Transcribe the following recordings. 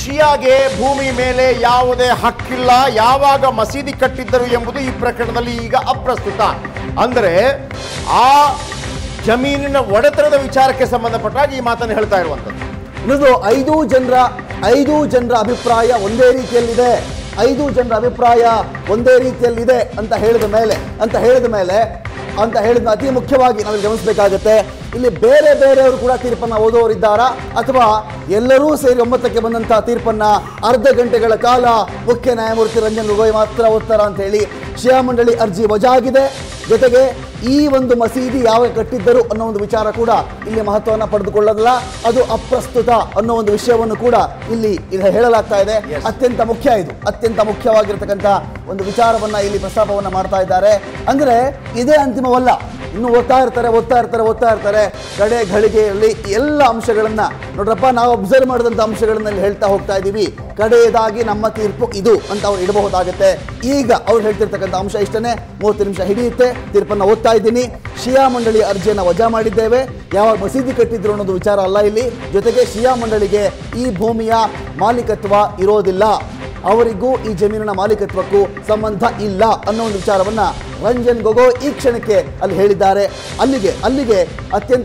ಶಿಯಾಗೆ ಭೂಮಿ ಮೇಲೆ ಯಾವುದೇ ಹಕ್ಕಿಲ್ಲ, ಯಾವಾಗ ಮಸೀದಿ ಕಟ್ಟಿದ್ದರು ಎಂಬುದು ಈ ಪ್ರಕರಣದಲ್ಲಿ ಈಗ ಅಪ್ರಸ್ತುತ. ಅಂದರೆ ಆ ಜಮೀನಿನ ಒಡೆತನದ ವಿಚಾರಕ್ಕೆ ಸಂಬಂಧಪಟ್ಟಾಗಿ ಈ ಮಾತನ್ನು ಹೇಳ್ತಾ ಇರುವಂಥದ್ದು. ಇದು 5 ಜನರ ಅಭಿಪ್ರಾಯ ಒಂದೇ ರೀತಿಯಲ್ಲಿದೆ, 5 ಜನರ ಅಭಿಪ್ರಾಯ ಒಂದೇ ರೀತಿಯಲ್ಲಿದೆ ಅಂತ ಹೇಳಿದ ಮೇಲೆ ಅತಿ ಮುಖ್ಯವಾಗಿ ನಾವು ಗಮನಿಸಬೇಕಾಗುತ್ತೆ, ಇಲ್ಲಿ ಬೇರೆ ಬೇರೆಯವರು ಕೂಡ ತೀರ್ಪನ್ನು ಓದೋರಿದ್ದಾರಾ ಅಥವಾ ಎಲ್ಲರೂ ಸೇರಿ 9ಕ್ಕೆ ಬಂದಂತಹ ತೀರ್ಪನ್ನ ಅರ್ಧ ಗಂಟೆಗಳ ಕಾಲ ಮುಖ್ಯ ನ್ಯಾಯಮೂರ್ತಿ ರಂಜನ್ ಗೊಗೊಯ್ ಮಾತ್ರ ಓದ್ತಾರ ಅಂತ ಹೇಳಿ ಶಿಯಾ ಮಂಡಳಿ ಅರ್ಜಿ ವಜಾಗಿದೆ. ಜೊತೆಗೆ ಈ ಒಂದು ಮಸೀದಿ ಯಾವಾಗ ಕಟ್ಟಿದ್ದರು ಅನ್ನೋ ಒಂದು ವಿಚಾರ ಕೂಡ ಇಲ್ಲಿ ಮಹತ್ವವನ್ನು ಪಡೆದುಕೊಳ್ಳಲ್ಲ, ಅದು ಅಪ್ರಸ್ತುತ ಅನ್ನೋ ಒಂದು ವಿಷಯವನ್ನು ಕೂಡ ಇಲ್ಲಿ ಹೇಳಲಾಗ್ತಾ ಇದೆ. ಅತ್ಯಂತ ಮುಖ್ಯವಾಗಿರ್ತಕ್ಕಂಥ ಒಂದು ವಿಚಾರವನ್ನ ಇಲ್ಲಿ ಪ್ರಸ್ತಾಪವನ್ನ ಮಾಡ್ತಾ ಇದ್ದಾರೆ. ಅಂದ್ರೆ ಇದೇ ಅಂತಿಮವಲ್ಲ, ಇನ್ನು ಓದ್ತಾ ಇರ್ತಾರೆ ಕಡೆ ಘಳಿಗೆಯಲ್ಲಿ ಎಲ್ಲ ಅಂಶಗಳನ್ನ ನೋಡ್ರಪ್ಪ, ನಾವು ಅಬ್ಸರ್ವ್ ಮಾಡಿದಂಥ ಅಂಶಗಳನ್ನ ಹೇಳ್ತಾ ಹೋಗ್ತಾ ಇದ್ದೀವಿ. ಕಡೆಯದಾಗಿ ನಮ್ಮ ತೀರ್ಪು ಇದು ಅಂತ ಅವ್ರು ಇಡಬಹುದಾಗುತ್ತೆ. ಈಗ ಅವ್ರು ಹೇಳ್ತಿರ್ತಕ್ಕಂಥ ಅಂಶ ಇಷ್ಟನೇ, 30 ನಿಮಿಷ ಹಿಡಿಯುತ್ತೆ, ತೀರ್ಪನ್ನು ಓದ್ತಾ ಇದ್ದೀನಿ. ಶಿಯಾ ಮಂಡಳಿ ಅರ್ಜಿಯನ್ನು ವಜಾ ಮಾಡಿದ್ದೇವೆ, ಯಾವಾಗ ಮಸೀದಿ ಕಟ್ಟಿದ್ರು ಅನ್ನೋದು ವಿಚಾರ ಅಲ್ಲ ಇಲ್ಲಿ. ಜೊತೆಗೆ ಶಿಯಾ ಮಂಡಳಿಗೆ ಈ ಭೂಮಿಯ ಮಾಲೀಕತ್ವ ಇರೋದಿಲ್ಲ, ಅವರಿಗೂ ಈ ಜಮೀನಿನ ಮಾಲೀಕತ್ವಕ್ಕೂ ಸಂಬಂಧ ಇಲ್ಲ ಅನ್ನೋ ಒಂದು ವಿಚಾರವನ್ನ ರಂಜನ್ ಗೊಗೊಯ್ ಈ ಕ್ಷಣಕ್ಕೆ ಅಲ್ಲಿ ಹೇಳಿದ್ದಾರೆ. ಅಲ್ಲಿಗೆ ಅತ್ಯಂತ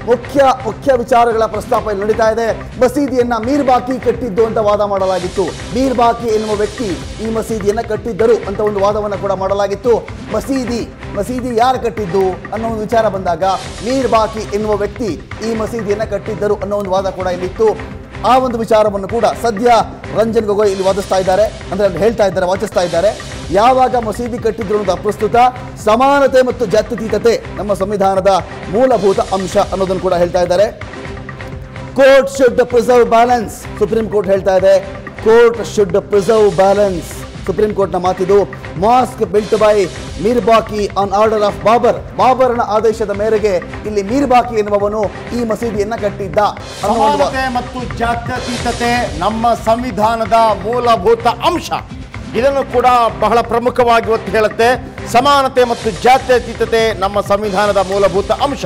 ಮುಖ್ಯ ವಿಚಾರಗಳ ಪ್ರಸ್ತಾಪ ಇಲ್ಲಿ ನಡೀತಾ ಇದೆ. ಮಸೀದಿಯನ್ನ ಮೀರ್ ಬಾಕಿ ಕಟ್ಟಿದ್ದು ಅಂತ ವಾದ ಮಾಡಲಾಗಿತ್ತು. ಮೀರ್ ಬಾಕಿ ಎನ್ನುವ ವ್ಯಕ್ತಿ ಈ ಮಸೀದಿಯನ್ನ ಕಟ್ಟಿದ್ದರು ಅಂತ ಒಂದು ವಾದವನ್ನು ಕೂಡ ಮಾಡಲಾಗಿತ್ತು. ಮಸೀದಿ ಯಾರು ಕಟ್ಟಿದ್ದು ಅನ್ನೋ ಒಂದು ವಿಚಾರ ಬಂದಾಗ ಮೀರ್ ಬಾಕಿ ಎನ್ನುವ ವ್ಯಕ್ತಿ ಈ ಮಸೀದಿಯನ್ನ ಕಟ್ಟಿದ್ದರು ಅನ್ನೋ ಒಂದು ವಾದ ಕೂಡ ಇಲ್ಲಿತ್ತು. ಆ ಒಂದು ವಿಚಾರವನ್ನು ಕೂಡ ಸದ್ಯ ರಂಜನ್ ಗೊಗೊಯ್ ಇಲ್ಲಿ ವಾದಿಸ್ತಾ ಇದ್ದಾರೆ, ವಾಚಿಸ್ತಾ ಇದ್ದಾರೆ. ಯಾವಾಗ ಮಸೀದಿ ಕಟ್ಟಿದ್ರು ಅನ್ನೋದು ಅಪ್ರಸ್ತುತ, ಸಮಾನತೆ ಮತ್ತು ಜಾತ್ಯತೀತತೆ ನಮ್ಮ ಸಂವಿಧಾನದ ಮೂಲಭೂತ ಅಂಶ ಅನ್ನೋದನ್ನು ಕೂಡ ಹೇಳ್ತಾ ಇದ್ದಾರೆ. Court should preserve balance, Supreme Court ಹೇಳ್ತಾ ಇದೆ. Court should preserve balance, Supreme ಕೋರ್ಟ್ನ ಮಾತಿದು. Mosque built by Mir Baqi on order of ಬಾಬರ್ನ ಆದೇಶದ ಮೇರೆಗೆ ಇಲ್ಲಿ ಮೀರ್ ಬಾಕಿ ಎನ್ನುವವನು ಈ ಮಸೀದಿಯನ್ನ ಕಟ್ಟಿದ್ದ. ಸಮಾನತೆ ಮತ್ತು ಜಾತ್ಯತೀತತೆ ನಮ್ಮ ಸಂವಿಧಾನದ ಮೂಲಭೂತ ಅಂಶ, ಇದನ್ನು ಕೂಡ ಬಹಳ ಪ್ರಮುಖವಾಗಿ ಒತ್ತಿ ಹೇಳುತ್ತೆ. ಸಮಾನತೆ ಮತ್ತು ಜಾತ್ಯತೀತತೆ ನಮ್ಮ ಸಂವಿಧಾನದ ಮೂಲಭೂತ ಅಂಶ.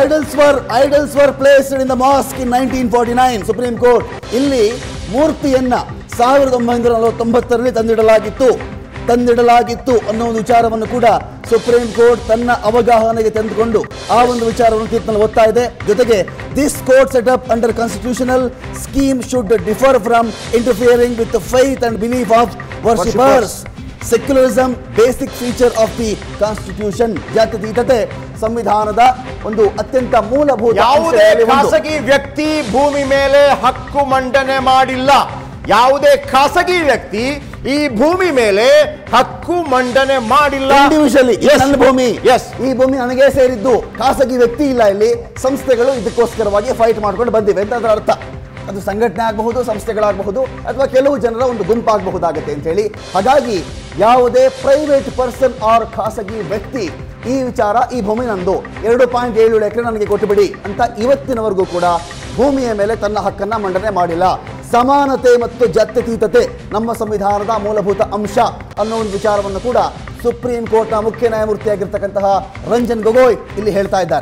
Idols were placed in the mosque in 1949, Supreme Court. ಇಲ್ಲಿ ಮೂರ್ತಿಯನ್ನ 1949ರಲ್ಲಿ ತಂದಿಡಲಾಗಿತ್ತು ಅನ್ನೋ ಒಂದು ವಿಚಾರವನ್ನು ಕೂಡ ಸುಪ್ರೀಂ ಕೋರ್ಟ್ ತನ್ನ ಅವಗಾಹನೆಗೆ ತೆಗೆದುಕೊಂಡು ಆ ಒಂದು ವಿಚಾರವನ್ನು ತೀರ್ಪಿನಲ್ಲಿ ಓದ್ತಾ ಇದೆ. ಜೊತೆಗೆ this court set up under constitutional scheme should defer from interfering with faith and belief of worshippers. Secularism basic feature of the constitution. ಜಾತ್ಯತೀತತೆ ಸಂವಿಧಾನದ ಒಂದು ಅತ್ಯಂತ ಮೂಲಭೂತ. ಯಾವುದೇ ಖಾಸಗಿ ವ್ಯಕ್ತಿ ಭೂಮಿ ಮೇಲೆ ಹಕ್ಕು ಮಂಡನೆ ಮಾಡಿಲ್ಲ, ಯಾವುದೇ ಖಾಸಗಿ ವ್ಯಕ್ತಿ ಈ ಭೂಮಿ ಮೇಲೆ ಹಕ್ಕು ಮಂಡನೆ ಮಾಡಿಲ್ಲ. ಇಂಡಿವಿಜುವಲಿ ನನ್ನ ಭೂಮಿ, ಈ ಭೂಮಿ ನನಗೆ ಸೇರಿದ್ದು, ಖಾಸಗಿ ವ್ಯಕ್ತಿ ಇಲ್ಲ ಇಲ್ಲಿ. ಸಂಸ್ಥೆಗಳು ಇದಕ್ಕೋಸ್ಕರವಾಗಿ ಫೈಟ್ ಮಾಡ್ಕೊಂಡು ಬಂದಿವೆ ಅಂತ ಅದರ ಅರ್ಥ. ಅದು ಸಂಘಟನೆ ಆಗಬಹುದು, ಸಂಸ್ಥೆಗಳಾಗಬಹುದು, ಅಥವಾ ಕೆಲವು ಜನರ ಒಂದು ಗುಂಪಾಗಬಹುದಾಗುತ್ತೆ ಅಂತ ಹೇಳಿ. ಹಾಗಾಗಿ ಯಾವುದೇ ಪ್ರೈವೇಟ್ ಪರ್ಸನ್ ಆರ್ ಖಾಸಗಿ ವ್ಯಕ್ತಿ ಈ ವಿಚಾರ, ಈ ಭೂಮಿ ನಂದು, 2.77 ಎಕರೆ ನನಗೆ ಕೊಟ್ಟುಬಿಡಿ ಅಂತ ಇವತ್ತಿನವರೆಗೂ ಕೂಡ ಭೂಮಿಯ ಮೇಲೆ ತನ್ನ ಹಕ್ಕನ್ನ ಮಂಡನೆ ಮಾಡಿಲ್ಲ. ಸಮಾನತೆ ಮತ್ತು ಜಾತ್ಯತೀತತೆ ನಮ್ಮ ಸಂವಿಧಾನದ ಮೂಲಭೂತ ಅಂಶ ಅನ್ನೋ ಒಂದು ವಿಚಾರವನ್ನು ಕೂಡ ಸುಪ್ರೀಂ ಕೋರ್ಟ್ನ ಮುಖ್ಯ ನ್ಯಾಯಮೂರ್ತಿಯಾಗಿರ್ತಕ್ಕಂತಹ ರಂಜನ್ ಗೊಗೊಯ್ ಇಲ್ಲಿ ಹೇಳ್ತಾ ಇದ್ದಾರೆ.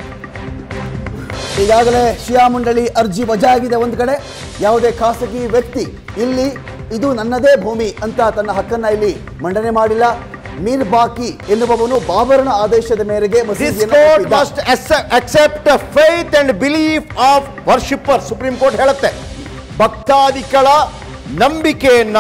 ಈಗಾಗಲೇ ಶಿಯಾ ಮಂಡಳಿ ಅರ್ಜಿ ವಜಾ ಆಗಿದೆ. ಒಂದು ಕಡೆ ಯಾವುದೇ ಖಾಸಗಿ ವ್ಯಕ್ತಿ ಇಲ್ಲಿ ಇದು ನನ್ನದೇ ಭೂಮಿ ಅಂತ ತನ್ನ ಹಕ್ಕನ್ನ ಇಲ್ಲಿ ಮಂಡನೆ ಮಾಡಿಲ್ಲ. ಮೀರ್ ಬಾಕಿ ಎನ್ನುವವನು ಬಾಬರ್ನ ಆದೇಶದ ಮೇರೆಗೆ ಸುಪ್ರೀಂ ಕೋರ್ಟ್ ಹೇಳುತ್ತೆ. ಭಕ್ತಾದಿಗಳ ನಂಬಿಕೆಯನ್ನ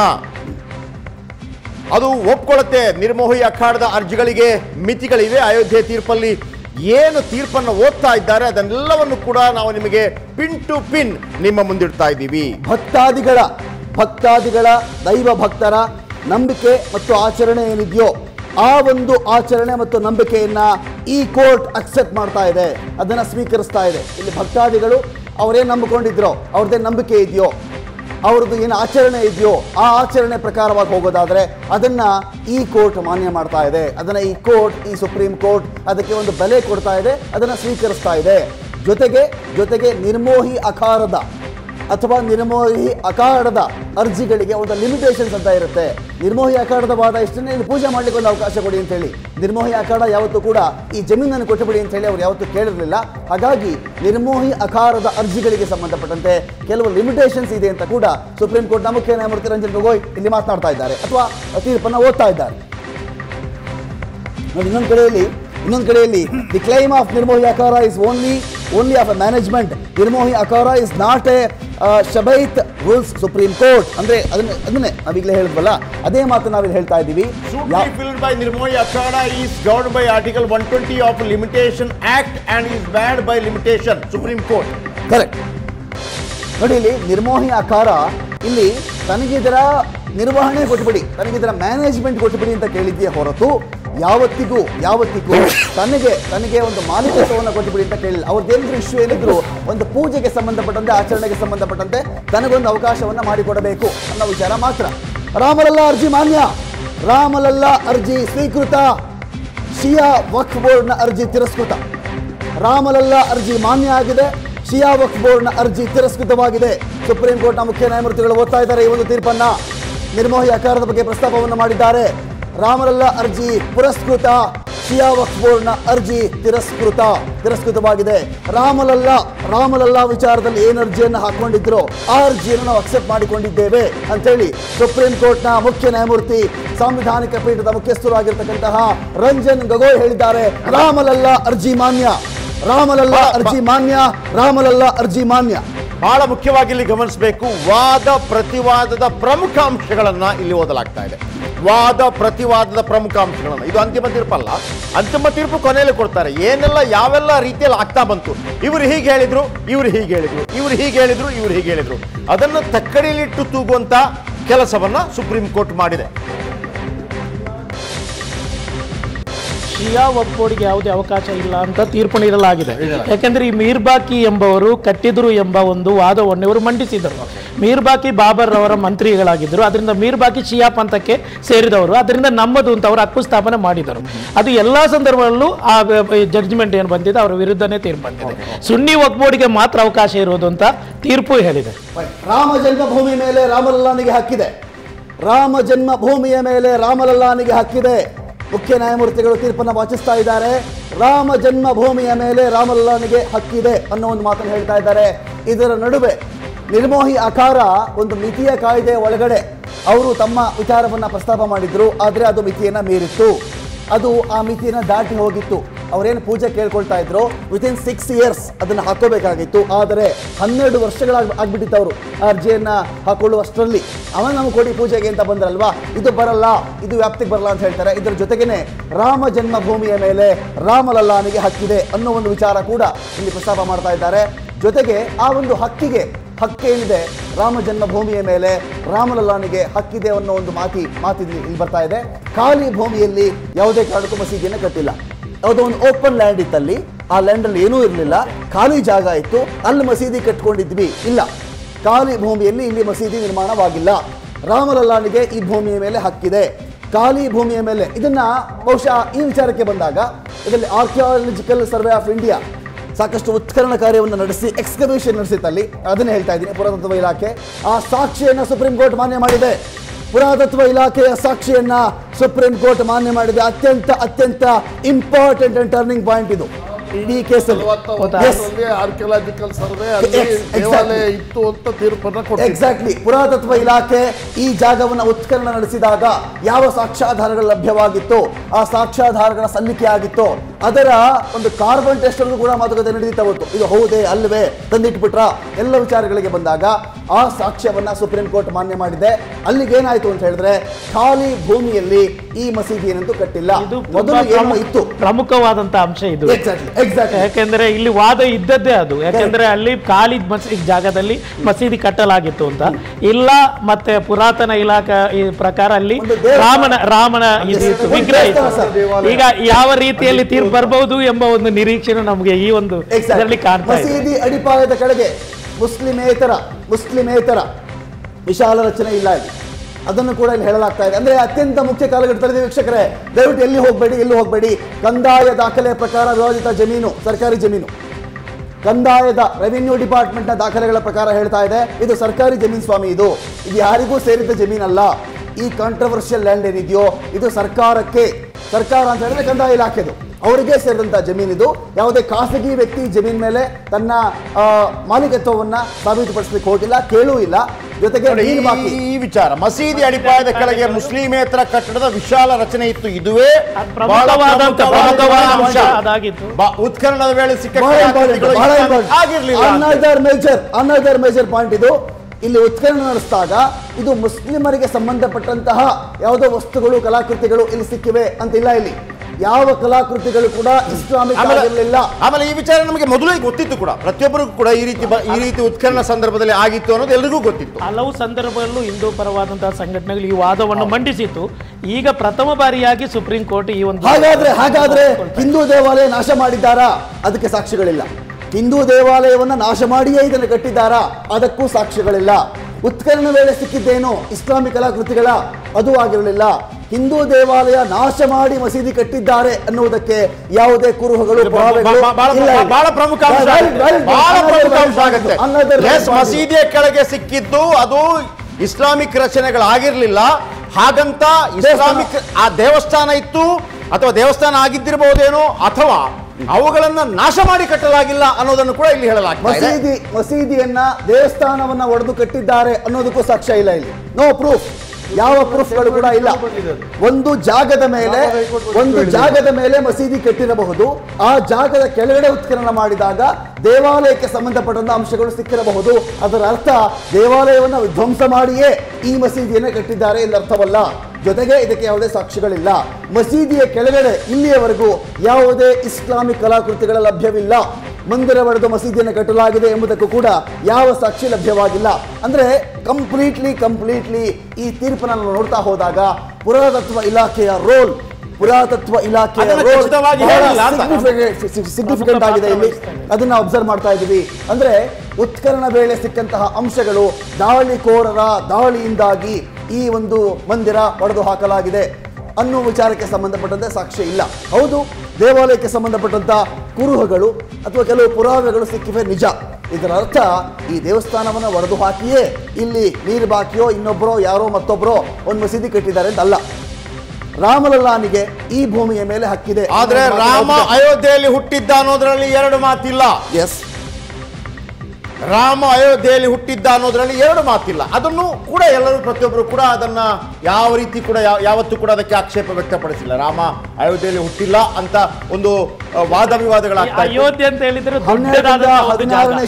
ಅದು ಒಪ್ಕೊಳ್ಳುತ್ತೆ. ನಿರ್ಮೋಹಿ ಅಖಾಡದ ಅರ್ಜಿಗಳಿಗೆ ಮಿತಿಗಳಿವೆ. ಅಯೋಧ್ಯೆ ತೀರ್ಪಲ್ಲಿ ಏನು ತೀರ್ಪನ್ನು ಓದ್ತಾ ಇದ್ದಾರೆ ಅದನ್ನೆಲ್ಲವನ್ನು ಕೂಡ ನಾವು ನಿಮಗೆ ಪಿನ್ ಟು ಪಿನ್ ನಿಮ್ಮ ಮುಂದಿಡ್ತಾ ಇದ್ದೀವಿ. ಭಕ್ತಾದಿಗಳ ದೈವ ಭಕ್ತರ ನಂಬಿಕೆ ಮತ್ತು ಆಚರಣೆ ಏನಿದೆಯೋ ಆ ಒಂದು ಆಚರಣೆ ಮತ್ತು ನಂಬಿಕೆಯನ್ನ ಈ ಕೋರ್ಟ್ ಅಕ್ಸೆಪ್ಟ್ ಮಾಡ್ತಾ ಇದೆ, ಅದನ್ನ ಸ್ವೀಕರಿಸ್ತಾ ಇದೆ. ಇಲ್ಲಿ ಭಕ್ತಾದಿಗಳು ಅವರೇನು ನಂಬಿಕೊಂಡಿದ್ರೋ, ಅವ್ರದ್ದೇ ನಂಬಿಕೆ ಇದೆಯೋ, ಅವ್ರದ್ದು ಏನು ಆಚರಣೆ ಇದೆಯೋ ಆ ಆಚರಣೆ ಪ್ರಕಾರವಾಗಿ ಹೋಗೋದಾದ್ರೆ ಅದನ್ನ ಈ ಕೋರ್ಟ್ ಮಾನ್ಯ ಮಾಡ್ತಾ ಇದೆ. ಅದನ್ನ ಈ ಸುಪ್ರೀಂ ಕೋರ್ಟ್ ಅದಕ್ಕೆ ಒಂದು ಬೆಲೆ ಕೊಡ್ತಾ ಇದೆ, ಅದನ್ನ ಸ್ವೀಕರಿಸ್ತಾ ಇದೆ. ಜೊತೆಗೆ ನಿರ್ಮೋಹಿ ಅಥವಾ ನಿರ್ಮೋಹಿ ಅಖಾಡದ ಅರ್ಜಿಗಳಿಗೆ ಒಂದು ಲಿಮಿಟೇಷನ್ಸ್ ಅಂತ ಇರುತ್ತೆ. ನಿರ್ಮೋಹಿ ಅಖಾಡದ ವಾದ ಇಷ್ಟನ್ನೇ ಇಲ್ಲಿ ಪೂಜೆ ಮಾಡ್ಲಿಕ್ಕೆ ಒಂದು ಅವಕಾಶ ಕೊಡಿ ಅಂತ ಹೇಳಿ. ನಿರ್ಮೋಹಿ ಅಖಾಡ ಯಾವತ್ತೂ ಕೂಡ ಈ ಜಮೀನನ್ನು ಕೊಟ್ಟುಬಿಡಿ ಅಂತ ಹೇಳಿ ಅವ್ರು ಯಾವತ್ತೂ ಕೇಳಿರಲಿಲ್ಲ. ಹಾಗಾಗಿ ನಿರ್ಮೋಹಿ ಅಖಾಡದ ಅರ್ಜಿಗಳಿಗೆ ಸಂಬಂಧಪಟ್ಟಂತೆ ಕೆಲವು ಲಿಮಿಟೇಷನ್ಸ್ ಇದೆ ಅಂತ ಕೂಡ ಸುಪ್ರೀಂ ಕೋರ್ಟ್ನ ಮುಖ್ಯ ನ್ಯಾಯಮೂರ್ತಿ ರಂಜನ್ ಗೊಗೋಯ್ ಇಲ್ಲಿ ಮಾತನಾಡ್ತಾ ಇದ್ದಾರೆ ಅಥವಾ ತೀರ್ಪನ್ನು ಓದ್ತಾ ಇದ್ದಾರೆ. ನೋಡಿ, ಇನ್ನೊಂದು ಕಡೆಯಲ್ಲಿ the claim of Nirmohi Akhara is only of a management. Nirmohi Akhara is not a shebait rules Supreme Court. ಅಂದ್ರೆ ಅದನ್ನೇ ನಾವೀಗಲೇ ಹೇಳಿದ್ವಲ್ಲ, ಅದೇ ಮಾತು ನಾವಿಲ್ಲಿ ಹೇಳ್ತಾ ಇದ್ದೀವಿ. Nirmohi Akhara is governed by article 120 of limitation act and is banned by limitation Supreme Court. Correct. ನೋಡಿ, ಇಲ್ಲಿ ನಿರ್ಮೋಹಿ ಅಖಾರ ಇಲ್ಲಿ ತನಗಿದರ ನಿರ್ವಹಣೆ ಕೊಟ್ಟುಬಿಡಿ, ತನಗಿದರ ಮ್ಯಾನೇಜ್ಮೆಂಟ್ ಕೊಟ್ಟುಬಿಡಿ ಅಂತ ಕೇಳಿದ್ದೇ ಹೊರತು ಯಾವತ್ತಿಗೂ ತನಗೆ ಒಂದು ಮಾಲೀಕತ್ವವನ್ನು ಕೊಟ್ಟುಬಿಡಿ ಅಂತ ಕೇಳಿಲ್ಲ. ಅವ್ರದ್ದೇನಿದ್ರು ಇಶ್ಯೂ ಏನಿದ್ರು ಒಂದು ಪೂಜೆಗೆ ಸಂಬಂಧಪಟ್ಟಂತೆ, ಆಚರಣೆಗೆ ಸಂಬಂಧಪಟ್ಟಂತೆ ತನಗೊಂದು ಅವಕಾಶವನ್ನು ಮಾಡಿಕೊಡಬೇಕು ಅನ್ನೋ ವಿಚಾರ ಮಾತ್ರ. ರಾಮಲಲ್ಲಾ ಅರ್ಜಿ ಮಾನ್ಯ, ರಾಮಲಲ್ಲಾ ಅರ್ಜಿ ಸ್ವೀಕೃತ, ಶಿಯಾ ವಕ್ಫ್ ಬೋರ್ಡ್ನ ಅರ್ಜಿ ತಿರಸ್ಕೃತ. ರಾಮಲಲ್ಲಾ ಅರ್ಜಿ ಮಾನ್ಯ ಆಗಿದೆ, ಶಿಯಾ ವಕ್ಫ್ ಬೋರ್ಡ್ನ ಅರ್ಜಿ ತಿರಸ್ಕೃತವಾಗಿದೆ. ಸುಪ್ರೀಂ ಕೋರ್ಟ್ನ ಮುಖ್ಯ ನ್ಯಾಯಮೂರ್ತಿಗಳು ಓದ್ತಾ ಇದ್ದಾರೆ ಈ ಒಂದು ತೀರ್ಪನ್ನ. ನಿರ್ಮೋಹಿ ಆಕಾರದ ಬಗ್ಗೆ ಪ್ರಸ್ತಾಪವನ್ನು ಮಾಡಿದ್ದಾರೆ. ರಾಮಲಲ್ಲಾ ಅರ್ಜಿ ಪುರಸ್ಕೃತ, ಶಿಯಾ ವಕ್ಫ್ ಬೋರ್ಡ್ನ ಅರ್ಜಿ ತಿರಸ್ಕೃತವಾಗಿದೆ. ರಾಮಲಲ್ಲಾ ವಿಚಾರದಲ್ಲಿ ಏನು ಅರ್ಜಿಯನ್ನು ಹಾಕೊಂಡಿದ್ರು ಆ ಅರ್ಜಿಯನ್ನು ನಾವು ಅಕ್ಸೆಪ್ಟ್ ಮಾಡಿಕೊಂಡಿದ್ದೇವೆ ಅಂತೇಳಿ ಸುಪ್ರೀಂ ಕೋರ್ಟ್ನ ಮುಖ್ಯ ನ್ಯಾಯಮೂರ್ತಿ ಸಾಂವಿಧಾನಿಕ ಪೀಠದ ಮುಖ್ಯಸ್ಥರು ಆಗಿರ್ತಕ್ಕಂತಹ ರಂಜನ್ ಗೊಗೋಯ್ ಹೇಳಿದ್ದಾರೆ. ರಾಮಲಲ್ಲಾ ಅರ್ಜಿ ಮಾನ್ಯ, ರಾಮಲಲ್ಲಾ ಅರ್ಜಿ ಮಾನ್ಯ, ರಾಮಲಲ್ಲಾ ಅರ್ಜಿ ಮಾನ್ಯ. ಬಹಳ ಮುಖ್ಯವಾಗಿ ಇಲ್ಲಿ ಗಮನಿಸಬೇಕು, ವಾದ ಪ್ರತಿವಾದದ ಪ್ರಮುಖ ಅಂಶಗಳನ್ನ ಇಲ್ಲಿ ಓದಲಾಗ್ತಾ ಇದೆ. ವಾದ ಪ್ರತಿವಾದದ ಪ್ರಮುಖ ಅಂಶಗಳನ್ನು, ಇದು ಅಂತಿಮ ತೀರ್ಪಲ್ಲ, ಅಂತಿಮ ತೀರ್ಪು ಕೊನೆಯಲ್ಲಿ ಕೊಡ್ತಾರೆ. ಏನೆಲ್ಲ ಯಾವೆಲ್ಲ ರೀತಿಯಲ್ಲಿ ಆಗ್ತಾ ಬಂತು, ಇವರು ಹೀಗೆ ಹೇಳಿದ್ರು, ಇವರು ಹೀಗೆ ಹೇಳಿದ್ರು, ಇವರು ಹೀಗೆ ಹೇಳಿದ್ರು, ಇವರು ಹೀಗೆ ಹೇಳಿದ್ರು, ಅದನ್ನು ತಕ್ಕಡಿಲಿಟ್ಟು ತೂಗುವಂತ ಕೆಲಸವನ್ನ ಸುಪ್ರೀಂ ಕೋರ್ಟ್ ಮಾಡಿದೆ. ಶಿಯಾ ವಕ್ಫ್ ಬೋರ್ಡ್ಗೆ ಯಾವುದೇ ಅವಕಾಶ ಇಲ್ಲ ಅಂತ ತೀರ್ಪು ನೀಡಲಾಗಿದೆ. ಯಾಕೆಂದ್ರೆ ಈ ಮೀರ್ಬಾಕಿ ಎಂಬವರು ಕಟ್ಟಿದ್ರು ಎಂಬ ಒಂದು ವಾದವನ್ನು ಇವರು ಮಂಡಿಸಿದರು. ಮೀರ್ಬಾಕಿ ಬಾಬರ್ ಅವರ ಮಂತ್ರಿಗಳಾಗಿದ್ದರು, ಅದರಿಂದ ಮೀರ್ಬಾಕಿ ಶಿಯಾ ಪಂಥಕ್ಕೆ ಸೇರಿದವರು, ಅದರಿಂದ ನಮ್ಮದು ಅಂತ ಅವರು ಹಕ್ಕು ಸ್ಥಾಪನೆ ಮಾಡಿದರು. ಅದು ಎಲ್ಲಾ ಸಂದರ್ಭದಲ್ಲೂ ಆ ಜಡ್ಜ್ಮೆಂಟ್ ಏನು ಬಂದಿದೆ ಅವರ ವಿರುದ್ಧನೇ ತೀರ್ಪು ಬಂದಿದೆ. ಸುನ್ನಿ ವಕ್ಫ್ ಬೋರ್ಡ್ಗೆ ಮಾತ್ರ ಅವಕಾಶ ಇರುವುದು ಅಂತ ತೀರ್ಪು ಹೇಳಿದೆ. ರಾಮ ಜನ್ಮಭೂಮಿ ಮೇಲೆ ರಾಮಲಲ್ಲಾನಿಗೆ ಹಕ್ಕಿದೆ, ರಾಮ ಜನ್ಮಭೂಮಿಯ ಮೇಲೆ ರಾಮಲಲ್ಲಾನಿಗೆ ಹಕ್ಕಿದೆ. ಮುಖ್ಯ ನ್ಯಾಯಮೂರ್ತಿಗಳು ತೀರ್ಪನ್ನು ವಾಚಿಸ್ತಾ ಇದ್ದಾರೆ. ರಾಮ ಜನ್ಮಭೂಮಿಯ ಮೇಲೆ ರಾಮಲಲ್ಲಾನಿಗೆ ಹಕ್ಕಿದೆ ಅನ್ನೋ ಒಂದು ಮಾತನ್ನು ಹೇಳ್ತಾ ಇದ್ದಾರೆ. ಇದರ ನಡುವೆ ನಿರ್ಮೋಹಿ ಅಖಾರ ಒಂದು ಮಿತಿಯ ಕಾಯ್ದೆಯ ಒಳಗಡೆ ಅವರು ತಮ್ಮ ವಿಚಾರವನ್ನು ಪ್ರಸ್ತಾಪ ಮಾಡಿದ್ರು. ಆದರೆ ಅದು ಮಿತಿಯನ್ನು ಮೀರಿತ್ತು, ಅದು ಆ ಮಿತಿಯನ್ನು ದಾಟಿ ಹೋಗಿತ್ತು. ಅವರೇನು ಪೂಜೆ ಕೇಳ್ಕೊಳ್ತಾ ಇದ್ರು ವಿತಿನ್ 6 years ಅದನ್ನು ಹಾಕೋಬೇಕಾಗಿತ್ತು. ಆದರೆ 12 ವರ್ಷಗಳಾಗ್ಬಿಟ್ಟಿತ್ತು ಅವರು ಅರ್ಜಿಯನ್ನು ಹಾಕೊಳ್ಳುವಷ್ಟರಲ್ಲಿ. ಅವನು ನಮಗೆ ಕೊಡಿ ಪೂಜೆಗೆ ಅಂತ ಬಂದ್ರಲ್ವಾ, ಇದು ಬರಲ್ಲ, ಇದು ವ್ಯಾಪ್ತಿಗೆ ಬರಲ್ಲ ಅಂತ ಹೇಳ್ತಾರೆ. ಇದರ ಜೊತೆಗೇನೆ ರಾಮ ಜನ್ಮಭೂಮಿಯ ಮೇಲೆ ರಾಮಲಲ್ಲಾನಿಗೆ ಹಕ್ಕಿದೆ ಅನ್ನೋ ಒಂದು ವಿಚಾರ ಕೂಡ ಇಲ್ಲಿ ಪ್ರಸ್ತಾಪ ಮಾಡ್ತಾ ಇದ್ದಾರೆ. ಜೊತೆಗೆ ಆ ಒಂದು ಹಕ್ಕೇನಿದೆ ರಾಮ ಜನ್ಮಭೂಮಿಯ ಮೇಲೆ ರಾಮಲಲ್ಲಾನಿಗೆ ಹಕ್ಕಿದೆ ಅನ್ನೋ ಒಂದು ಮಾತಿಲ್ಲಿ ಇಲ್ಲಿ ಬರ್ತಾ ಇದೆ. ಖಾಲಿ ಭೂಮಿಯಲ್ಲಿ ಯಾವುದೇ ಕಾರಣಕ್ಕೂ ಮಸೀದಿಯನ್ನು ಕಟ್ಟಿಲ್ಲ. ಯಾವುದೋ ಒಂದು ಓಪನ್ ಲ್ಯಾಂಡ್ ಇತ್ತಲ್ಲಿ, ಆ ಲ್ಯಾಂಡಲ್ಲಿ ಏನೂ ಇರಲಿಲ್ಲ, ಖಾಲಿ ಜಾಗ ಇತ್ತು, ಅಲ್ಲಿ ಮಸೀದಿ ಕಟ್ಕೊಂಡಿದ್ವಿ. ಇಲ್ಲ, ಖಾಲಿ ಭೂಮಿಯಲ್ಲಿ ಇಲ್ಲಿ ಮಸೀದಿ ನಿರ್ಮಾಣವಾಗಿಲ್ಲ. ರಾಮಲಲ್ಲಾನಿಗೆ ಈ ಭೂಮಿಯ ಮೇಲೆ ಹಕ್ಕಿದೆ. ಖಾಲಿ ಭೂಮಿಯ ಮೇಲೆ ಇದನ್ನ ಬಹುಶಃ ಈ ವಿಚಾರಕ್ಕೆ ಬಂದಾಗ ಇದರಲ್ಲಿ ಆರ್ಕಿಯಾಲಜಿಕಲ್ ಸರ್ವೆ ಆಫ್ ಇಂಡಿಯಾ ಸಾಕಷ್ಟು ಉತ್ಖನನ ಕಾರ್ಯವನ್ನು ನಡೆಸಿ ಎಕ್ಸ್ಕವೇಷನ್ ನಡೆಸಿತ್ತಲ್ಲಿ, ಅದನ್ನೇ ಹೇಳ್ತಾ ಇದ್ದೀನಿ. ಪುರಾತತ್ವ ಇಲಾಖೆ ಆ ಸಾಕ್ಷಿಯನ್ನು ಸುಪ್ರೀಂ ಕೋರ್ಟ್ ಮಾನ್ಯ ಮಾಡಿದೆ. ಪುರಾತತ್ವ ಇಲಾಖೆಯ ಸಾಕ್ಷಿಯನ್ನ ಸುಪ್ರೀಂ ಕೋರ್ಟ್ ಮಾನ್ಯ ಮಾಡಿದೆ. ಅತ್ಯಂತ ಇಂಪಾರ್ಟೆಂಟ್ ಅಂಡ್ ಟರ್ನಿಂಗ್ ಪಾಯಿಂಟ್ ಇದು ಇಡೀ ಕೇಸಲ್ಲಿ. ಆರ್ಕಿಯಾಲಜಿಕಲ್ ಸರ್ವೆ ದೇವಾಲಯ ಇತ್ತು ಅಂತ ತೀರ್ಪನ್ನು ಕೊಟ್ಟಿದೆ. ಎಕ್ಸಾಕ್ಟ್ಲಿ. ಪುರಾತತ್ವ ಇಲಾಖೆ ಈ ಜಾಗವನ್ನು ಉತ್ಖನನ ನಡೆಸಿದಾಗ ಯಾವ ಸಾಕ್ಷ್ಯಾಧಾರಗಳು ಲಭ್ಯವಾಗಿತ್ತು, ಆ ಸಾಕ್ಷ್ಯಾಧಾರಗಳ ಸಲ್ಲಿಕೆ ಆಗಿತ್ತು, ಅದರ ಒಂದು ಕಾರ್ಬನ್ ಟೆಸ್ಟ್ ಅನ್ನು ಕೂಡ ಮಾತುಕತೆ ನಡೆದಿತ್ತು ಅವತ್ತು. ಇದು ಹೌದೇ ಅಲ್ವೇ ತಂದಿಟ್ಬಿಟ್ರ ಎಲ್ಲ ವಿಚಾರಗಳಿಗೆ ಬಂದಾಗ ಆ ಸಾಕ್ಷ್ಯವನ್ನ ಸುಪ್ರೀಂ ಕೋರ್ಟ್ ಮಾನ್ಯ ಮಾಡಿದೆ. ಅಲ್ಲಿಗೆ ಏನಾಯ್ತು ಅಂತ ಹೇಳಿದ್ರೆ ಖಾಲಿ ಭೂಮಿಯಲ್ಲಿ ಈ ಮಸೀದಿ ಏನಂತೂ ಕಟ್ಟಿಲ್ಲ. ಮೊದಲು ಏನೋ ಇತ್ತು, ಪ್ರಮುಖವಾದಂತಹ ಅಂಶ ಇದು. ಯಾಕೆಂದ್ರೆ ಇಲ್ಲಿ ವಾದ ಇದ್ದದ್ದೇ ಅದು. ಯಾಕೆಂದ್ರೆ ಅಲ್ಲಿ ಖಾಲಿ ಜಾಗದಲ್ಲಿ ಮಸೀದಿ ಕಟ್ಟಲಾಗಿತ್ತು ಅಂತ ಇಲ್ಲ. ಮತ್ತೆ ಪುರಾತನ ಇಲಾಖೆ ಪ್ರಕಾರ ಅಲ್ಲಿ ರಾಮನ ಇತ್ತು, ವಿಗ್ರಹ ಇತ್ತು. ಈಗ ಯಾವ ರೀತಿಯಲ್ಲಿ ತೀರ್ಪು ಬರಬಹುದು ಎಂಬ ಒಂದು ನಿರೀಕ್ಷೆ ನಮಗೆ ಈ ಒಂದು ಇದರಲ್ಲಿ ಕಾಣ್ತಾ ಇದೆ. ಮಸೀದಿ ಅಡಿಪಾಯದ ಕೆಳಗೆ ಮುಸ್ಲಿಮೇತರ ವಿಶಾಲ ರಚನೆ ಇಲ್ಲ ಇಲ್ಲಿ, ಅದನ್ನು ಕೂಡ ಇಲ್ಲಿ ಹೇಳಲಾಗ್ತಾ ಇದೆ. ಅಂದ್ರೆ ಅತ್ಯಂತ ಮುಖ್ಯ ಕಾಲಘಟ್ಟದಲ್ಲಿ ವೀಕ್ಷಕರೇ ದಯವಿಟ್ಟು ಎಲ್ಲಿ ಹೋಗಬೇಡಿ. ಕಂದಾಯ ದಾಖಲೆ ಪ್ರಕಾರ ವಿವಾದಿತ ಜಮೀನು ಸರ್ಕಾರಿ ಜಮೀನು. ಕಂದಾಯದ ರೆವಿನ್ಯೂ ಡಿಪಾರ್ಟ್ಮೆಂಟ್ನ ದಾಖಲೆಗಳ ಪ್ರಕಾರ ಹೇಳ್ತಾ ಇದೆ, ಇದು ಸರ್ಕಾರಿ ಜಮೀನು ಸ್ವಾಮಿ, ಇದು ಯಾರಿಗೂ ಸೇರಿದ ಜಮೀನಲ್ಲ. ಈ ಕಾಂಟ್ರವರ್ಷಿಯಲ್ ಲ್ಯಾಂಡ್ ಏನಿದೆಯೋ ಇದು ಸರ್ಕಾರಕ್ಕೆ, ಸರ್ಕಾರ ಅಂತ ಹೇಳಿದ್ರೆ ಕಂದಾಯ ಇಲಾಖೆದು, ಅವರಿಗೆ ಸೇರಿದಂಥ ಜಮೀನಿದು. ಯಾವುದೇ ಖಾಸಗಿ ವ್ಯಕ್ತಿ ಜಮೀನ್ ಮೇಲೆ ತನ್ನ ಮಾಲೀಕತ್ವವನ್ನ ಸಾಬೀತುಪಡಿಸಲಿಕ್ಕೆ ಹೋಗಿಲ್ಲ, ಕೇಳೂ ಇಲ್ಲ. ಜೊತೆಗೆ ಈ ವಿಚಾರ ಮಸೀದಿ ಅಡಿಪಾಯದ ಕೆಳಗೆ ಮುಸ್ಲಿಮೇತರ ಕಟ್ಟಡದ ವಿಶಾಲ ರಚನೆ ಇತ್ತು, ಇದುವೇ ಉತ್ಖನನದ ವೇಳೆ ಸಿಕ್ಕ ಅನದರ್ ಮೇಜರ್ ಪಾಯಿಂಟ್ ಇದು. ಇಲ್ಲಿ ಉತ್ಖನನ ನಡೆಸಿದಾಗ ಇದು ಮುಸ್ಲಿಮರಿಗೆ ಸಂಬಂಧಪಟ್ಟಂತಹ ಯಾವುದೋ ವಸ್ತುಗಳು, ಕಲಾಕೃತಿಗಳು ಇಲ್ಲಿ ಸಿಕ್ಕಿವೆ ಅಂತಿಲ್ಲ. ಇಲ್ಲಿ ಯಾವ ಕಲಾಕೃತಿಗಳು ಕೂಡ ಇಸ್ಲಾಮಿಕ್ ಆಗಿರಲಿಲ್ಲ. ಆಮೇಲೆ ಈ ವಿಚಾರ ನಮಗೆ ಮೊದಲು ಗೊತ್ತಿತ್ತು ಕೂಡ, ಪ್ರತಿಯೊಬ್ಬರಿಗೂ ಕೂಡ ಈ ರೀತಿ ಉತ್ಖನನ ಸಂದರ್ಭದಲ್ಲಿ ಆಗಿತ್ತು ಅನ್ನೋದು ಎಲ್ಲರಿಗೂ ಗೊತ್ತಿತ್ತು. ಹಲವು ಸಂದರ್ಭದಲ್ಲೂ ಹಿಂದೂ ಪರವಾದಂತಹ ಸಂಘಟನೆಗಳು ಈ ವಾದವನ್ನು ಮಂಡಿಸಿತ್ತು. ಈಗ ಪ್ರಥಮ ಬಾರಿಯಾಗಿ ಸುಪ್ರೀಂ ಕೋರ್ಟ್ ಈ ಒಂದು ಹಾಗಾದ್ರೆ ಹಿಂದೂ ದೇವಾಲಯ ನಾಶ ಮಾಡಿದ್ದಾರಾ? ಅದಕ್ಕೆ ಸಾಕ್ಷಿಗಳಿಲ್ಲ. ಹಿಂದೂ ದೇವಾಲಯವನ್ನ ನಾಶ ಮಾಡಿಯೇ ಇದನ್ನು ಕಟ್ಟಿದ್ದಾರಾ? ಅದಕ್ಕೂ ಸಾಕ್ಷ್ಯಗಳಿಲ್ಲ. ಉತ್ಖನನ ವೇಳೆ ಸಿಕ್ಕಿದ್ದೇನು ಇಸ್ಲಾಮಿಕ್ ಕಲಾಕೃತಿಗಳ? ಅದು ಆಗಿರಲಿಲ್ಲ. ಹಿಂದೂ ದೇವಾಲಯ ನಾಶ ಮಾಡಿ ಮಸೀದಿ ಕಟ್ಟಿದ್ದಾರೆ ಅನ್ನುವುದಕ್ಕೆ ಯಾವುದೇ ಕುರುಹುಗಳು, ಬಹಳ ಪ್ರಮುಖ ಮಸೀದಿಯ ಕೆಳಗೆ ಸಿಕ್ಕಿದ್ದು ಅದು ಇಸ್ಲಾಮಿಕ್ ರಚನೆಗಳಾಗಿರ್ಲಿಲ್ಲ. ಹಾಗಂತ ಇಸ್ಲಾಮಿಕ್ ಆ ದೇವಸ್ಥಾನ ಇತ್ತು ಅಥವಾ ದೇವಸ್ಥಾನ ಆಗಿದ್ದಿರಬಹುದೇನೋ, ಅಥವಾ ಅವುಗಳನ್ನ ನಾಶ ಮಾಡಿ ಕಟ್ಟಲಾಗಿಲ್ಲ ಅನ್ನೋದನ್ನು ಕೂಡ ಇಲ್ಲಿ ಹೇಳಲಾಗಿದೆ. ಮಸೀದಿಯನ್ನ ದೇವಸ್ಥಾನವನ್ನ ಒಡೆದು ಕಟ್ಟಿದ್ದಾರೆ ಅನ್ನೋದಕ್ಕೂ ಸಾಕ್ಷ್ಯ ಇಲ್ಲ. ಇಲ್ಲಿ ನೋ ಪ್ರೂಫ್, ಯಾವ ಪ್ರೂಫ್ಗಳು ಕೂಡ ಇಲ್ಲ. ಒಂದು ಜಾಗದ ಮೇಲೆ ಮಸೀದಿ ಕಟ್ಟಿರಬಹುದು, ಆ ಜಾಗದ ಕೆಳಗಡೆ ಉತ್ಖನನ ಮಾಡಿದಾಗ ದೇವಾಲಯಕ್ಕೆ ಸಂಬಂಧಪಟ್ಟಂತ ಅಂಶಗಳು ಸಿಕ್ಕಿರಬಹುದು. ಅದರ ಅರ್ಥ ದೇವಾಲಯವನ್ನು ಧ್ವಂಸ ಮಾಡಿಯೇ ಈ ಮಸೀದಿಯನ್ನು ಕಟ್ಟಿದ್ದಾರೆ ಎಂದರ್ಥವಲ್ಲ. ಜೊತೆಗೆ ಇದಕ್ಕೆ ಯಾವುದೇ ಸಾಕ್ಷಿಗಳಿಲ್ಲ. ಮಸೀದಿಯ ಕೆಳಗಡೆ ಇಲ್ಲಿಯವರೆಗೂ ಯಾವುದೇ ಇಸ್ಲಾಮಿಕ್ ಕಲಾಕೃತಿಗಳ ಲಭ್ಯವಿಲ್ಲ. ಮಂದಿರ ಒಡೆದು ಮಸೀದಿಯನ್ನು ಕಟ್ಟಲಾಗಿದೆ ಎಂಬುದಕ್ಕೂ ಕೂಡ ಯಾವ ಸಾಕ್ಷಿ ಲಭ್ಯವಾಗಿಲ್ಲ. ಅಂದ್ರೆ ಕಂಪ್ಲೀಟ್ಲಿ ಈ ತೀರ್ಪನ್ನು ನೋಡ್ತಾ ಹೋದಾಗ ಪುರಾತತ್ವ ಇಲಾಖೆಯ ರೋಲ್ ಸಿಗ್ನಿಫಿಕೆಂಟ್ ಆಗಿದೆ ಇಲ್ಲಿ. ಅದನ್ನ ಅಬ್ಸರ್ವ್ ಮಾಡ್ತಾ ಇದ್ದೀವಿ. ಅಂದ್ರೆ ಉತ್ಖನನ ವೇಳೆ ಸಿಕ್ಕಂತಹ ಅಂಶಗಳು ದಾಳಿಕೋರರ ದಾಳಿಯಿಂದಾಗಿ ಈ ಒಂದು ಮಂದಿರ ಒಡೆದು ಹಾಕಲಾಗಿದೆ ಅನ್ನುವ ವಿಚಾರಕ್ಕೆ ಸಂಬಂಧಪಟ್ಟಂತೆ ಸಾಕ್ಷ್ಯ ಇಲ್ಲ. ಹೌದು, ದೇವಾಲಯಕ್ಕೆ ಸಂಬಂಧಪಟ್ಟಂತ ಕುರುಹುಗಳು ಅಥವಾ ಕೆಲವು ಪುರಾವೆಗಳು ಸಿಕ್ಕಿವೆ, ನಿಜ. ಇದರ ಅರ್ಥ ಈ ದೇವಸ್ಥಾನವನ್ನು ಒಡೆದು ಹಾಕಿಯೇ ಇಲ್ಲಿ ನೀರು ಬಾಕಿಯೋ ಇನ್ನೊಬ್ಬರೋ ಯಾರೋ ಮತ್ತೊಬ್ಬರೋ ಒಂದು ಮಸೀದಿ ಕಟ್ಟಿದ್ದಾರೆ ಅಂತಲ್ಲ. ರಾಮಲಲ್ಲಾನಿಗೆ ಈ ಭೂಮಿಯ ಮೇಲೆ ಹಕ್ಕಿದೆ. ಆದ್ರೆ ರಾಮ ಅಯೋಧ್ಯೆಯಲ್ಲಿ ಹುಟ್ಟಿದ್ದ ಅನ್ನೋದ್ರಲ್ಲಿ ಎರಡು ಮಾತಿಲ್ಲ. ಎಸ್, ರಾಮ ಅಯೋಧ್ಯೆಯಲ್ಲಿ ಹುಟ್ಟಿದ್ದ ಅನ್ನೋದ್ರಲ್ಲಿ ಎರಡು ಮಾತಿಲ್ಲ. ಅದನ್ನು ಕೂಡ ಎಲ್ಲರೂ ಪ್ರತಿಯೊಬ್ಬರು ಕೂಡ ಅದನ್ನ ಯಾವ ರೀತಿ ಕೂಡ ಯಾವತ್ತೂ ಕೂಡ ಅದಕ್ಕೆ ಆಕ್ಷೇಪ ವ್ಯಕ್ತಪಡಿಸಿಲ್ಲ. ರಾಮ ಅಯೋಧ್ಯೆಯಲ್ಲಿ ಹುಟ್ಟಿಲ್ಲ ಅಂತ ಒಂದು ವಾದ ವಿವಾದಗಳಾಗ್ತಾ ಇದೆ. ಅಯೋಧ್ಯೆ ಅಂತ ಹೇಳಿದ್ರೆ 12ರಿಂದ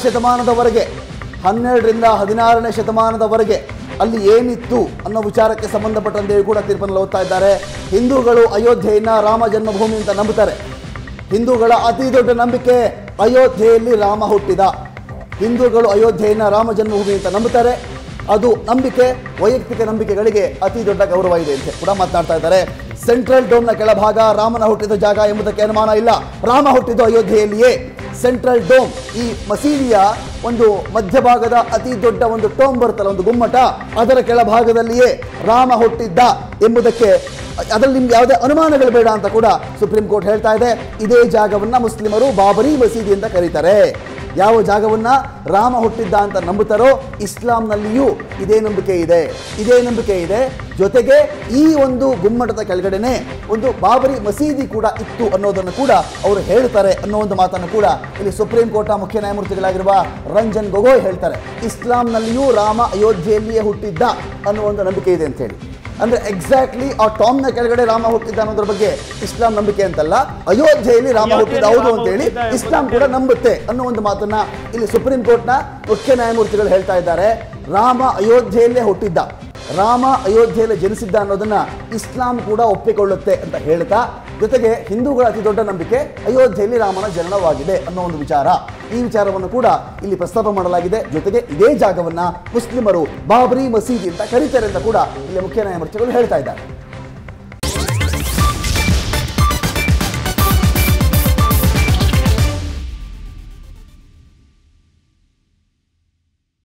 16ನೇ ಶತಮಾನದವರೆಗೆ ಅಲ್ಲಿ ಏನಿತ್ತು ಅನ್ನೋ ವಿಚಾರಕ್ಕೆ ಸಂಬಂಧಪಟ್ಟಂತೆ ಕೂಡ ತೀರ್ಪನ್ನು ಓದ್ತಾ ಇದ್ದಾರೆ. ಹಿಂದೂಗಳು ಅಯೋಧ್ಯೆಯನ್ನ ರಾಮ ಜನ್ಮಭೂಮಿ ಅಂತ ನಂಬುತ್ತಾರೆ. ಹಿಂದೂಗಳ ಅತಿ ದೊಡ್ಡ ನಂಬಿಕೆ ಅಯೋಧ್ಯೆಯಲ್ಲಿ ರಾಮ ಹುಟ್ಟಿದ. ಹಿಂದೂಗಳು ಅಯೋಧ್ಯೆಯನ್ನ ರಾಮ ಜನ್ಮಭೂಮಿ ಅಂತ ನಂಬುತ್ತಾರೆ. ಅದು ನಂಬಿಕೆ, ವೈಯಕ್ತಿಕ ನಂಬಿಕೆಗಳಿಗೆ ಅತಿ ದೊಡ್ಡ ಗೌರವ ಇದೆ ಅಂತ ಕೂಡ ಮಾತನಾಡ್ತಾ ಇದ್ದಾರೆ. ಸೆಂಟ್ರಲ್ ಡೋಮ್ನ ಕೆಳಭಾಗ ರಾಮನ ಹುಟ್ಟಿದ ಜಾಗ ಎಂಬುದಕ್ಕೆ ಅನುಮಾನ ಇಲ್ಲ. ರಾಮ ಹುಟ್ಟಿದ್ದು ಅಯೋಧ್ಯೆಯಲ್ಲಿಯೇ. ಸೆಂಟ್ರಲ್ ಡೋಮ್, ಈ ಮಸೀದಿಯ ಒಂದು ಮಧ್ಯಭಾಗದ ಅತಿ ದೊಡ್ಡ ಒಂದು ಟೋಮ್ ಬರುತ್ತಲ್ಲ, ಒಂದು ಗುಮ್ಮಟ, ಅದರ ಕೆಳಭಾಗದಲ್ಲಿಯೇ ರಾಮ ಹುಟ್ಟಿದ್ದ ಎಂಬುದಕ್ಕೆ ಅದರಲ್ಲಿ ನಿಮ್ಗೆ ಯಾವುದೇ ಅನುಮಾನಗಳು ಬೇಡ ಅಂತ ಕೂಡ ಸುಪ್ರೀಂ ಕೋರ್ಟ್ ಹೇಳ್ತಾ ಇದೆ. ಇದೇ ಜಾಗವನ್ನ ಮುಸ್ಲಿಮರು ಬಾಬರಿ ಮಸೀದಿ ಅಂತ ಕರೀತಾರೆ. ಯಾವ ಜಾಗವನ್ನ ರಾಮ ಹುಟ್ಟಿದ್ದ ಅಂತ ನಂಬುತ್ತಾರೋ ಇಸ್ಲಾಂನಲ್ಲಿಯೂ ಇದೇ ನಂಬಿಕೆ ಇದೆ. ಜೊತೆಗೆ ಈ ಒಂದು ಗುಮ್ಮಟದ ಕೆಳಗಡೆನೆ ಒಂದು ಬಾಬರಿ ಮಸೀದಿ ಕೂಡ ಇತ್ತು ಅನ್ನೋದನ್ನು ಕೂಡ ಅವರು ಹೇಳ್ತಾರೆ ಅನ್ನೋ ಒಂದು ಮಾತನ್ನು ಕೂಡ ಇಲ್ಲಿ ಸುಪ್ರೀಂ ಕೋರ್ಟ್ನ ಮುಖ್ಯ ನ್ಯಾಯಮೂರ್ತಿಗಳಾಗಿರುವ ರಂಜನ್ ಗೊಗೊಯ್ ಹೇಳ್ತಾರೆ. ಇಸ್ಲಾಂನಲ್ಲಿಯೂ ರಾಮ ಅಯೋಧ್ಯೆಯಲ್ಲಿಯೇ ಹುಟ್ಟಿದ್ದ ಅನ್ನೋ ಒಂದು ನಂಬಿಕೆ ಇದೆ ಅಂತ ಹೇಳಿ. ಅಂದ್ರೆ ಎಕ್ಸಾಕ್ಟ್ಲಿ ಆ ಟಾಮ್ನ ಕೆಳಗಡೆ ರಾಮ ಹುಟ್ಟಿದ್ದ ಅನ್ನೋದ್ರ ಬಗ್ಗೆ ಇಸ್ಲಾಂ ನಂಬಿಕೆ ಅಂತಲ್ಲ, ಅಯೋಧ್ಯೆಯಲ್ಲಿ ರಾಮ ಹುಟ್ಟಿದ ಹೌದು ಅಂತ ಹೇಳಿ ಇಸ್ಲಾಂ ಕೂಡ ನಂಬುತ್ತೆ ಅನ್ನೋ ಒಂದು ಮಾತನ್ನ ಇಲ್ಲಿ ಸುಪ್ರೀಂ ಕೋರ್ಟ್ನ ಮುಖ್ಯ ನ್ಯಾಯಮೂರ್ತಿಗಳು ಹೇಳ್ತಾ ಇದ್ದಾರೆ. ರಾಮ ಅಯೋಧ್ಯೆಯಲ್ಲೇ ಹುಟ್ಟಿದ್ದ, ರಾಮ ಅಯೋಧ್ಯೆಯಲ್ಲಿ ಜನಿಸಿದ್ದ ಅನ್ನೋದನ್ನ ಇಸ್ಲಾಂ ಕೂಡ ಒಪ್ಪಿಕೊಳ್ಳುತ್ತೆ ಅಂತ ಹೇಳ್ತಾ, ಜೊತೆಗೆ ಹಿಂದೂಗಳ ಅತಿ ದೊಡ್ಡ ನಂಬಿಕೆ ಅಯೋಧ್ಯೆಯಲ್ಲಿ ರಾಮನ ಜನನವಾಗಿದೆ ಅನ್ನೋ ಒಂದು ವಿಚಾರ, ಈ ವಿಚಾರವನ್ನು ಕೂಡ ಇಲ್ಲಿ ಪ್ರಸ್ತಾಪ ಮಾಡಲಾಗಿದೆ. ಜೊತೆಗೆ ಇದೇ ಜಾಗವನ್ನ ಮುಸ್ಲಿಮರು ಬಾಬರಿ ಮಸೀದಿ ಅಂತ ಕರೀತಾರೆ ಅಂತ ಕೂಡ ಇಲ್ಲಿ ಮುಖ್ಯ ನ್ಯಾಯಮೂರ್ತಿಗಳು ಹೇಳ್ತಾ ಇದ್ದಾರೆ.